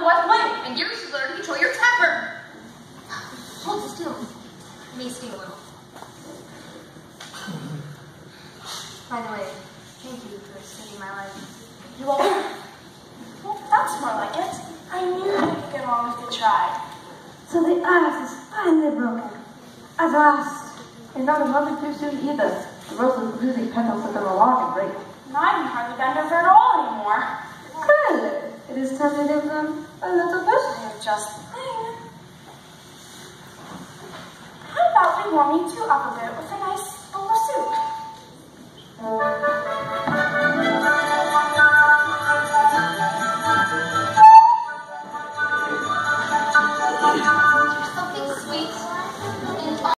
otherwise blame, and you should learn to control your temper. Hold still. Me steal a little. By the way, thank you for saving my life. You all? Well, that's more like it. I knew you could get along if you tried. So the ice is finally broken. At last. And not another too soon either. The roses losing petals have been a long and great. And I can hardly bend over at all anymore. Clearly, it is time to give them a little I push. am just the thing. How about we warm you two up a bit with an